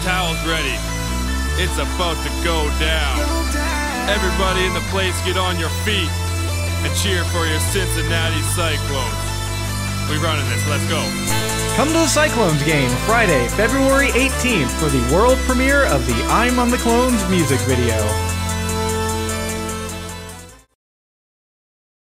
towels ready. It's about to go down. Everybody in the place get on your feet and cheer for your Cincinnati Cyclones. We running this, let's go. Come to the Cyclones game Friday, February 18th for the world premiere of the I'm on the Clones music video.